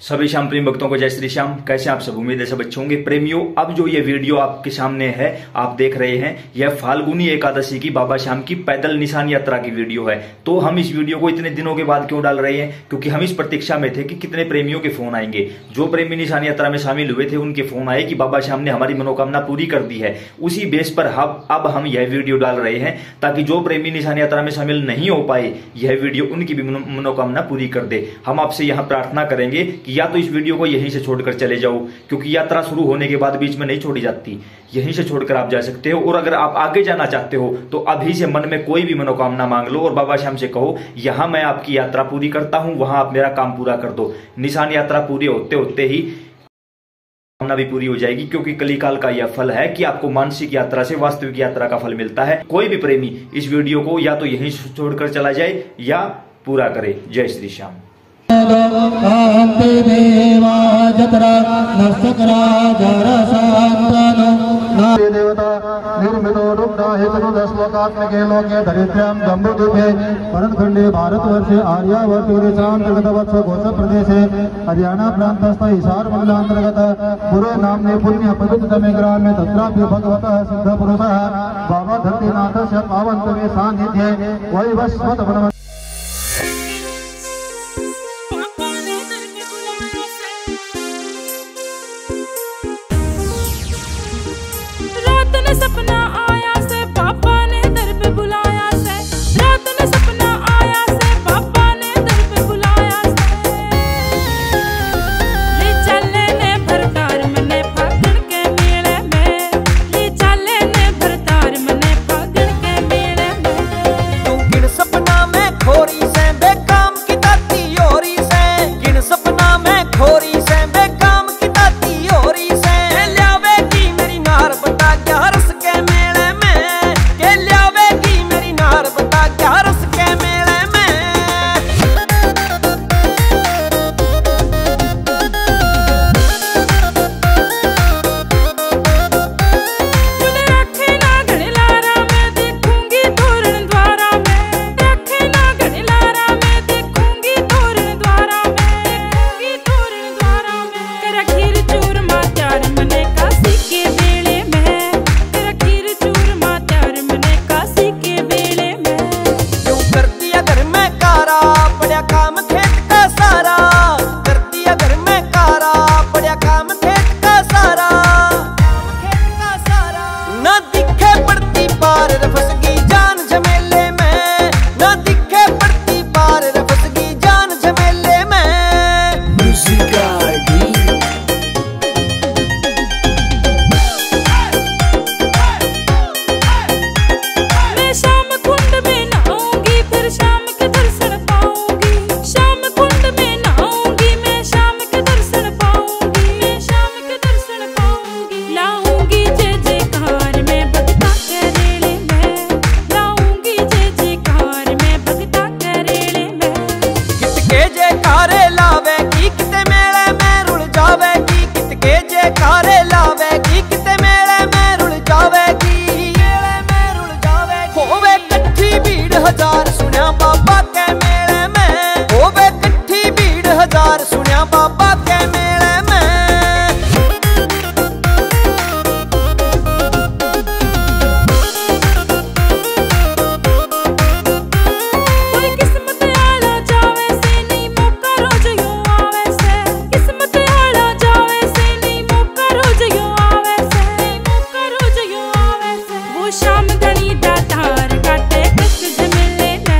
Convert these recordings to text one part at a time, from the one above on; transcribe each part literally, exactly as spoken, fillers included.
सभी श्याम प्रेम भक्तों को जय श्री श्याम। कैसे आप सब, उम्मीद है सब अच्छे होंगे। प्रेमियों, अब जो ये वीडियो आपके सामने है, आप देख रहे हैं, यह फाल्गुनी एकादशी की बाबा श्याम की पैदल निशान यात्रा की वीडियो है। तो हम इस वीडियो को इतने दिनों के बाद क्यों डाल रहे हैं? क्योंकि हम इस प्रतीक्षा में थे कि कितने प्रेमियों के फोन आएंगे। जो प्रेमी निशान यात्रा में शामिल हुए थे उनके फोन आए कि बाबा श्याम ने हमारी मनोकामना पूरी कर दी है। उसी बेस पर हम अब हम यह वीडियो डाल रहे हैं ताकि जो प्रेमी निशान यात्रा में शामिल नहीं हो पाए, यह वीडियो उनकी भी मनोकामना पूरी कर दे। हम आपसे यहाँ प्रार्थना करेंगे कि या तो इस वीडियो को यहीं से छोड़कर चले जाओ, क्योंकि यात्रा शुरू होने के बाद बीच में नहीं छोड़ी जाती। यहीं से छोड़कर आप जा सकते हो, और अगर आप आगे जाना चाहते हो तो अभी से मन में कोई भी मनोकामना मांग लो और बाबा श्याम से कहो, यहां मैं आपकी यात्रा पूरी करता हूं, वहां आप मेरा काम पूरा कर दो। निशान यात्रा पूरी होते होते ही कामना भी पूरी हो जाएगी, क्योंकि कलिकाल का यह फल है कि आपको मानसिक यात्रा से वास्तविक यात्रा का फल मिलता है। कोई भी प्रेमी इस वीडियो को या तो यहीं छोड़कर चला जाए या पूरा करे। जय श्री श्याम। देवता निर्मितो रुग्णाहितनुदश्लोकात्मके लोके दरिद्र्यां जम्बूद्वीपे भरतखंडे भारतवर्षे आर्यावर्तोदेशान्तर्गतवत्स गोत्र प्रदेशे हरियाणा प्रान्तस्थ हिसार मंडलान्तर्गत पुरे नाम्ने पुण्य पवित्रतमे ग्रामे तत्रापि भगवतः सिद्धपुरुषः बाबा धरतीनाथस्य पावनतमे सान्निध्ये वैवस्वत सपना आया से पापा ने दर पे बुलाया से, रात में सपना आया से पापा ने दर पे बुलाया से। ले चले ने भरतार मने फागण के मेले में, ले चले ने भरतार मने फागण के मेले में। तू गिन सपना में खोरी से बेकाम की ताती ओरी से, गिन सपना में खोरी से बेकाम की ताती ओरी से। ल्यावेगी मेरी नार बता क्या रस के मेले में, के ल्यावेगी मेरी नार बता क्या रस के मेले में। तूने रखे ना घड़े लारा मैं देखूंगी तोरण द्वारा में, रखे ना घड़े लारा मैं देखूंगी तोरण द्वारा में, देखूंगी तोरण द्वारा में। तेरा खीर चूरमा त्यार मने काशी के बेले में, तेरा खीर चूरमा त्यार मने काशी के बेले में। क्यों कर दिया घर में कारा, पड़ा काम खेत का सारा। कर दिया घर में कारा, पड़ा काम खेत का सारा। खेत का सारा ना दिखे पड़ती पार रफसगी जान झमेले में, ना दिखे पड़ती पार रफसगी जान झमेले में। मैं शाम कुंड में नहाऊंगी फिर शाम के दर्शन पाऊंगी, शाम कुंड में नहाऊंगी मैं शाम के दर्शन पाऊंगी, मैं शाम के दर्शन पाऊंगी। लाऊंगी जय जयकार में भक्ता के रेले में, लाऊंगी जय जयकार में भक्ता के रेले में। कितके जे कारे लावेगी किते मेले में रुल जावेगी, कितके जे कारे लावेगी किते मेले में रुल जावेगी, मेले में रुल जावेगी। होवे कट्ठी भीड़ हजार सुनिया बाबा के मेले में, होवे कट्ठी भीड़ हजार सुनिया बाबा के मेले में। कोई किस्मत आला जावे से नहीं मौका रोज यूं आवे से, किस्मत आला जावे से नहीं मौका रोज यूं आवे से, नहीं मौका रोज यूं आवे से। वो शाम घनी दातार काटे कष्ट झमेले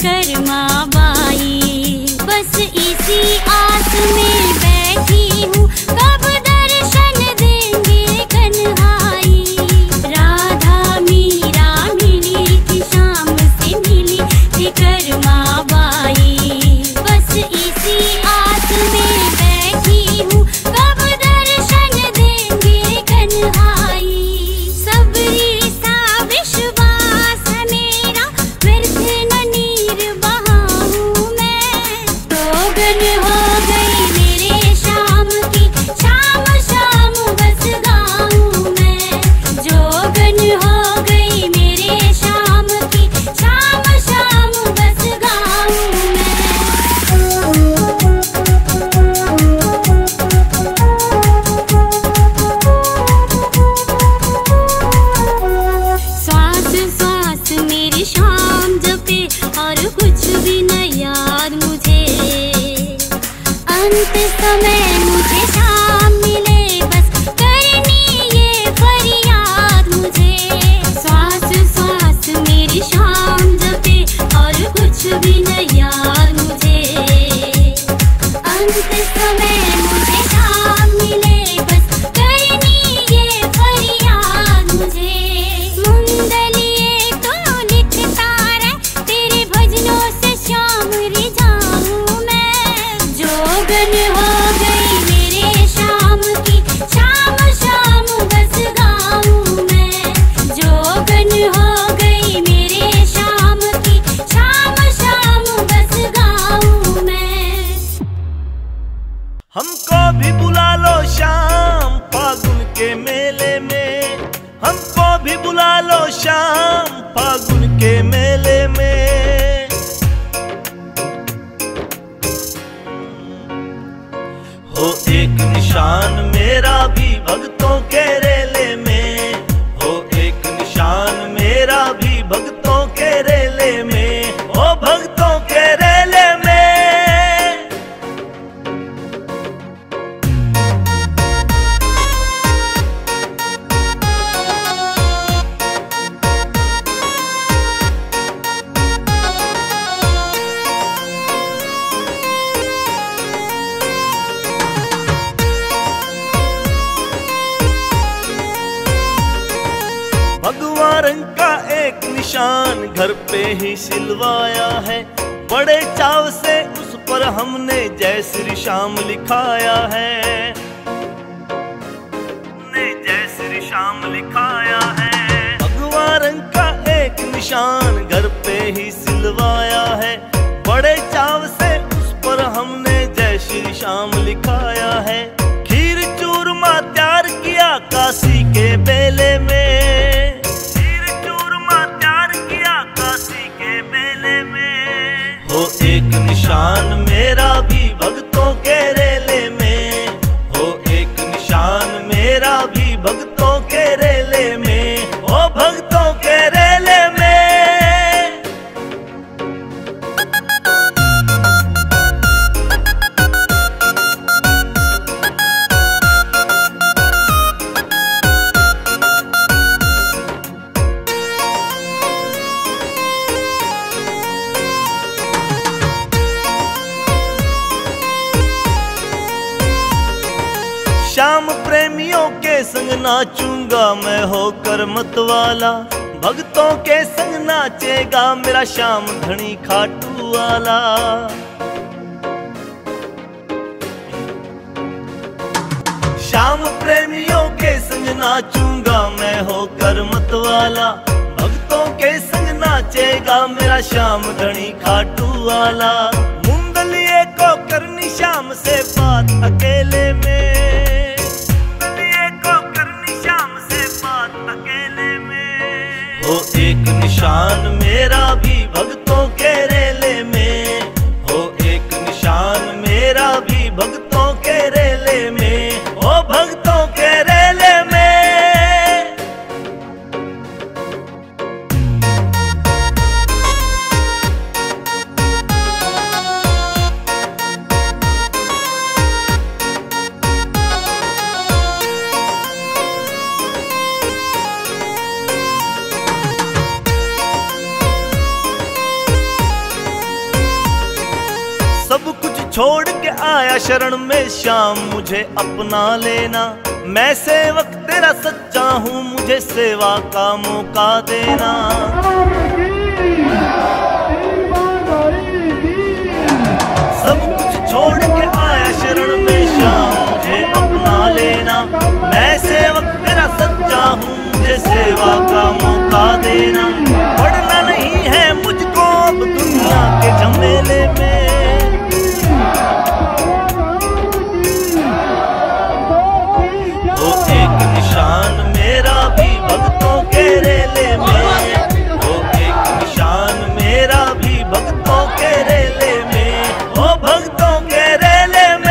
कर माँ बाई। बस इसी आस में बैठी हूँ, कब दर्शन देंगे कन्हाई। राधा मीरा मिली थी, शाम से मिली थी कर माँ बाई। बस इसी आस में बैठी हूँ, कब दर्शन देंगे कन्हाई। सबरी सा विश्वास है मेरा, व्यर्थ न नीर बहाऊं मैं। जोगन हो गई मेरे शाम की, शाम शाम बस गाऊं मैं। जोगन हो गई मेरे शाम की, शाम शाम बस गाऊं मैं। श्वास श्वास मेरी शाम जपे, और कुछ भी न याद मुझे। अंत समय मुझे शाम मिले, बस करनी ये फरियाद मुझे। श्वास श्वास मेरी शाम जपे, और कुछ भी न याद मुझे। अंत समय मुझे शाम मिले, बस करनी ये फरियाद मुझे। मुंदलिए तो लिखता रहे, तेरे भजनों से शाम रिझाऊं मैं। जोगन हो गई मेरे शाम की, शाम शाम बस गाऊं मैं। जोगन हो गई मेरे शाम की, शाम शाम बस गाऊं मैं। हमको भी बुला लो शाम फागुन के मेले में। हमको भी बुला लो शाम फागुन के मेले में। हो एक निशान मेरा भी भक्तों के रेले में। हो एक निशान मेरा भी भक्तों के रेले में। हो भक्तों के रेले में। भगवा रंग का एक निशान घर पे ही सिलवाया है। बड़े चाव से उस पर हमने जय श्री श्याम लिखाया है। ने जय श्री श्याम लिखाया है। भगवा रंग का एक निशान घर पे ही सिलवाया है। बड़े चाव से उस पर हमने जय श्री श्याम लिखाया है। खीर चूरमा तैयार किया काशी के बेले में। खीर चूरमा तैयार किया काशी के बेले में। हो एक निशान मेरा भी भक्तों के रेले में। हो एक निशान मेरा भी भक्तों के रेले में। हो भक्तों के रेले में। श्याम प्रेमियों के संग नाचूंगा मैं होकर मतवाला। भक्तों के संग नाचेगा मेरा श्याम धनी खाटू वाला। श्याम प्रेमियों के संग नाचूंगा मैं होकर मतवाला। भक्तों के संग नाचेगा मेरा श्याम धनी खाटू वाला। मुंदलिए को करनी श्याम से बात अकेले में। मुंदलिए को करनी श्याम से बात अकेले में। हो एक निशान मेरा भी भक्तों के रेले में। हो एक निशान मेरा भी भक्तों के रेले में। हो भक्तों के रेले में। छोड़ के आया शरण में श्याम, मुझे अपना लेना। मैं सेवक तेरा सच्चा हूँ, मुझे सेवा का मौका देना। सब कुछ छोड़ के आया शरण में श्याम, मुझे अपना लेना। मैं सेवक तेरा सच्चा हूँ, मुझे सेवा का मौका देना। पढ़ना नहीं है मुझको अब दुनिया के झमेले में। वो एक निशान मेरा भी भक्तों के रेले में, वो एक निशान मेरा भी भक्तों के रेले में, वो भक्तों के रेले में।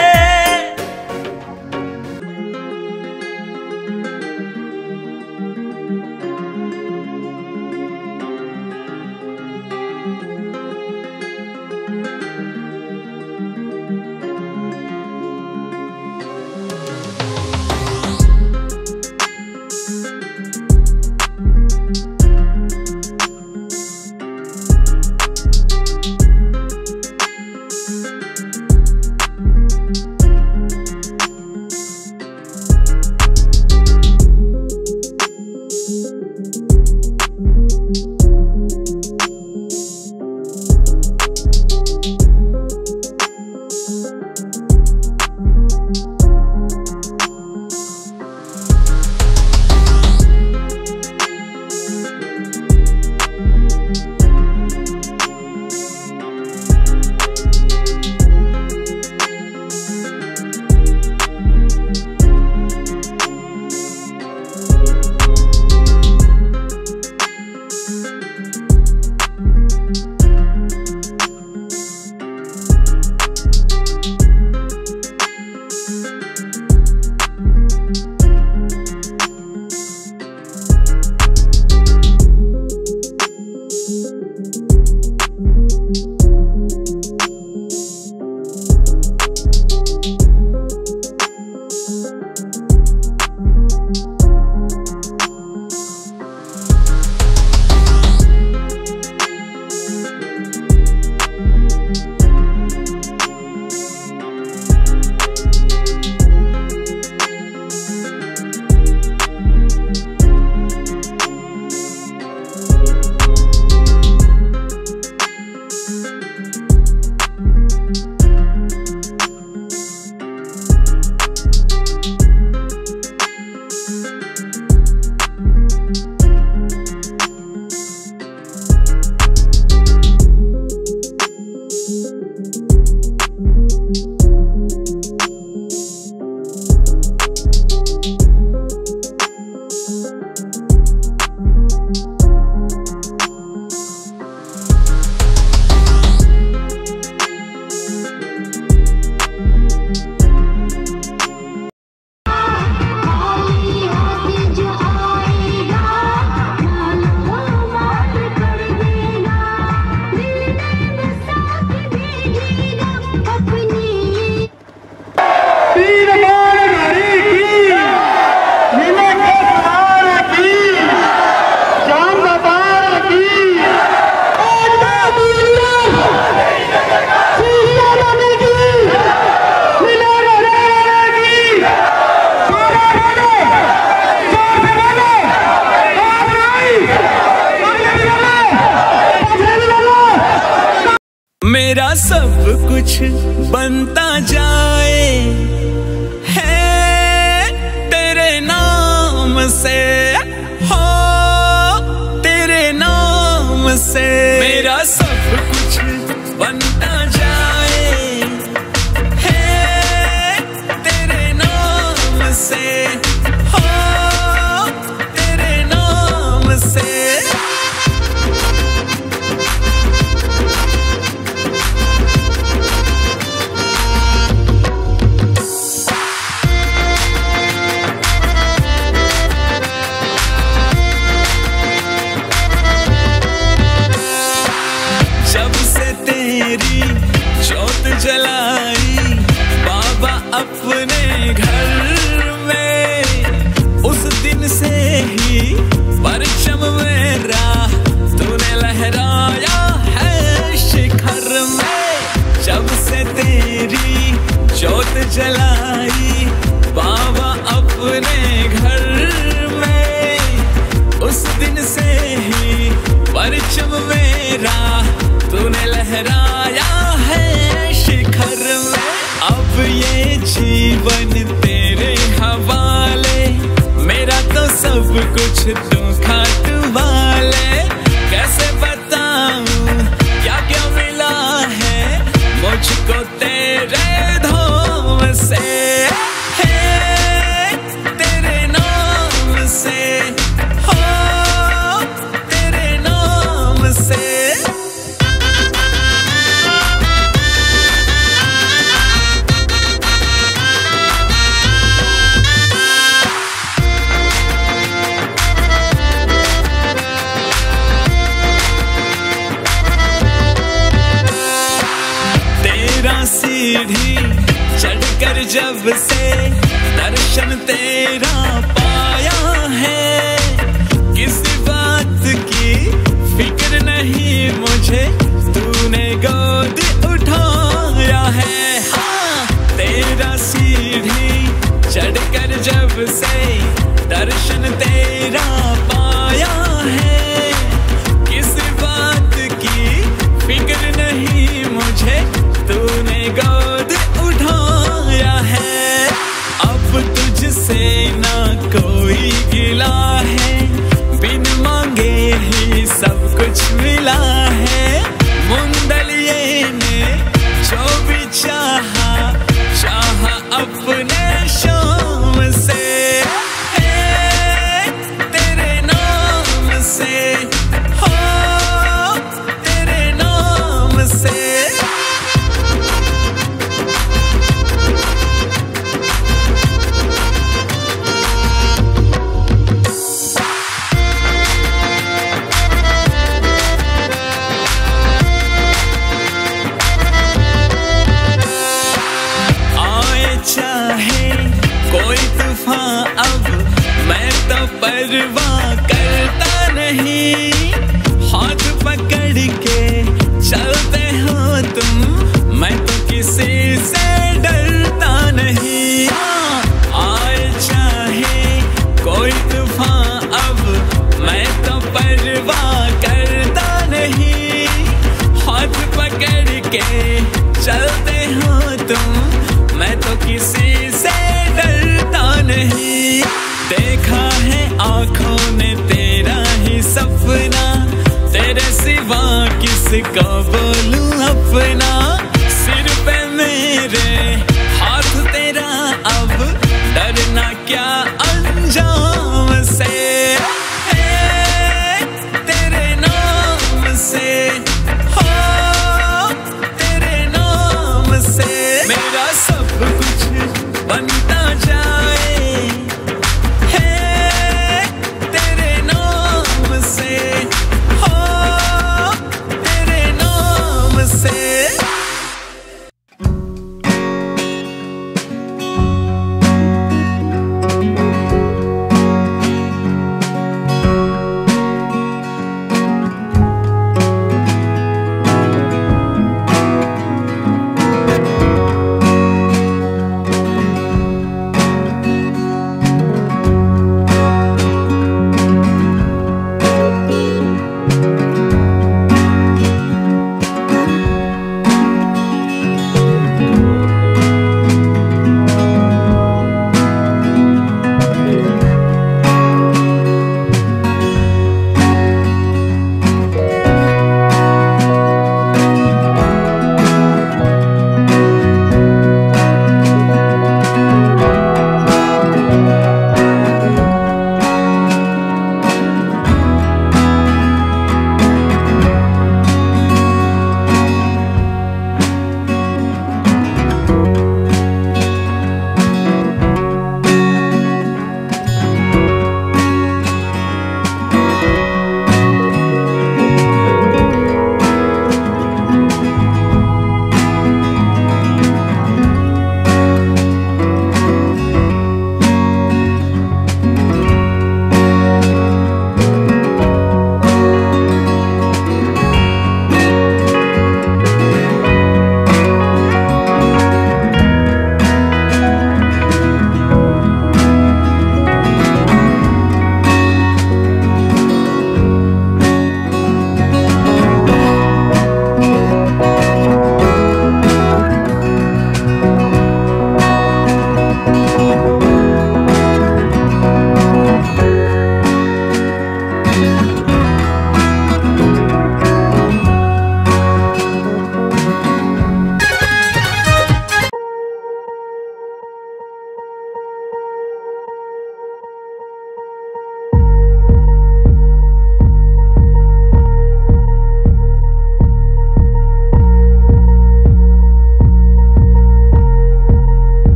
मेरा सब कुछ बनता जाए है तेरे नाम से, हो तेरे नाम से। मेरा सब कुछ बनता जाए है तेरे नाम से, हो तेरे नाम से। जब से तेरी जलाई बाबा अपने घर में, उस दिन से ही परचम मेरा तूने लहराया है शिखर में। अब ये जीवन तेरे हवाले, मेरा तो सब कुछ तू खाट वाले। कैसे बताऊं क्या क्या मिला है मुझको तेरे धोम से, है तेरे नाम से, हो तेरे नाम से। सीढ़ी चढ़कर जब से दर्शन तेरा पाया है, किसी बात की फिक्र नहीं मुझे तूने गोद उठाया है। हाँ, तेरा सीढ़ी चढ़कर जब से दर्शन तेरा पाया है, किसी बात की फिक्र नहीं मुझे तूने गोद उठाया है। अब तुझसे ना कोई गिला है, बिन मांगे ही सब कुछ मिला है। मुंदलिये ने जो भी चाहा, चाहा अपने शाम से, है तेरे नाम से, हो तेरे नाम से। अब मैं तो परवाह करता नहीं, हाथ पकड़ के चलते हो तुम, मैं तो किसी से डरता नहीं। आए चाहे कोई तूफान अब मैं तो परवाह करता नहीं, हाथ पकड़ के चलते हो तुम, मैं तो किसी से डरता नहीं। देखा है आंखों ने तेरा ही सपना, तेरे सिवा किसको बोलूं अपना। सिर पे मेरे हाथ तेरा, अब डरना क्या अंजाम से, है तेरे नाम से, हो तेरे नाम से। मेरा सब कुछ बनता जाए, है तेरे नाम से, हो तेरे नाम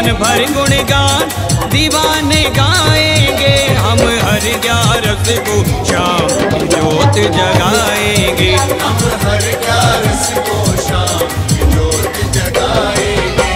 जीवन भर गुणगान दीवाने गाएंगे, हम हर ग्यारस को शाम ज्योत जगाएंगे, हम हर ग्यारस को शाम ज्योत जगाएंगे।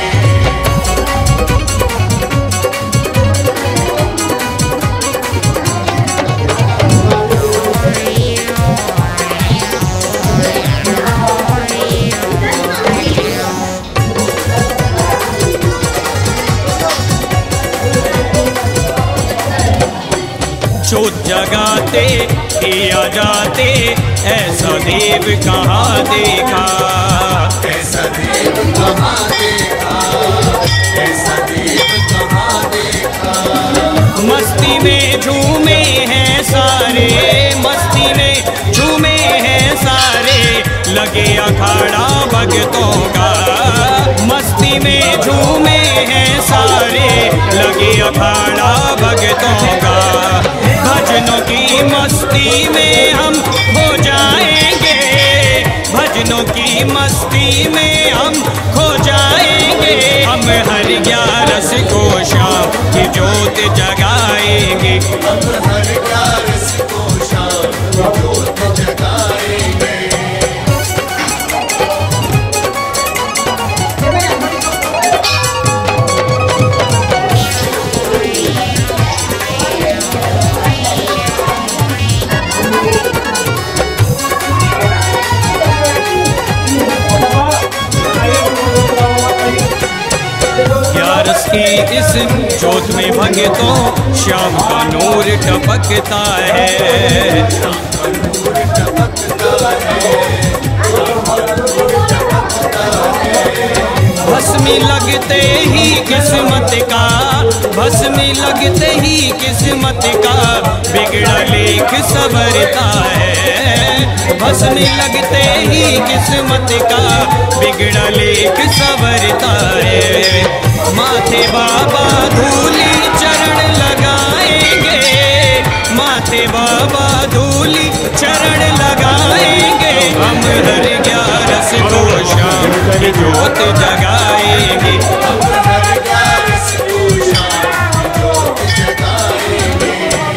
जोत जगाते किया जाते ऐसा देव कहाँ देखा, ऐसा देव कहाँ देखा, ऐसा देव कहाँ देखा। मस्ती में झूमे हैं सारे, मस्ती में झूमे हैं सारे, लगे अखाड़ा भगतों का, मस्ती में झूमे हैं सारे, लगे अखाड़ा भगतों का। भजनों की मस्ती में हम खो जाएंगे, भजनों की मस्ती में हम खो जाएंगे, हम हर ग्यारस को शाम की ज्योत जगाएंगे, हम हर ग्यारस को शाम की ज्योत जगाएंगे। ग्यारस की इस ज्योत में भगतों श्याम का नूर टपकता है, भस्मी लगते ही किस्मत का, भस्मी लगते ही किस्मत का बिगड़ा लेख संवरता है, भस्मी लगते ही किस्मत का बिगड़ा लेख संवरता है। माथे बाबा धूली चरण लगाएंगे, माथे बाबा धूली चरण लगाएंगे, हम हर ग्यारस को शाम की ज्योत जगाएंगे, हम हर ग्यारस को शाम की ज्योत जगाएंगे।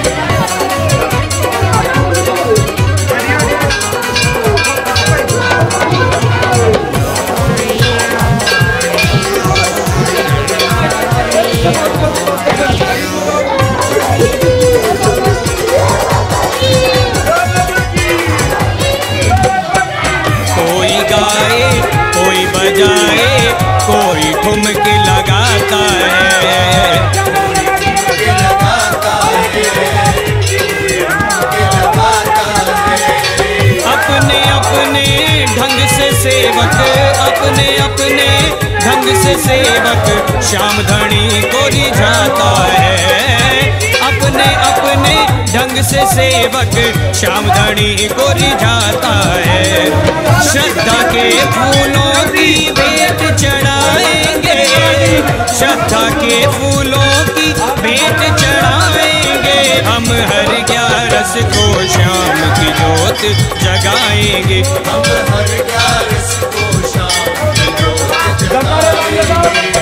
कोई गाए कोई बजाए कोई ठुमके लगाता है, अपने अपने ढंग से सेवक, अपने अपने ढंग से सेवक श्याम धनी को रिझाता है, अपने अपने ढंग से सेवक श्याम धनी को रिझाता है। श्रद्धा के फूलों की भेंट चढ़ाएंगे, श्रद्धा के फूलों की भेंट चढ़ाएंगे, हम हर ग्यारस को शाम की ज्योत जगाएंगे, हम हर ग्यारस को शाम की ज्योत जगाएंगे।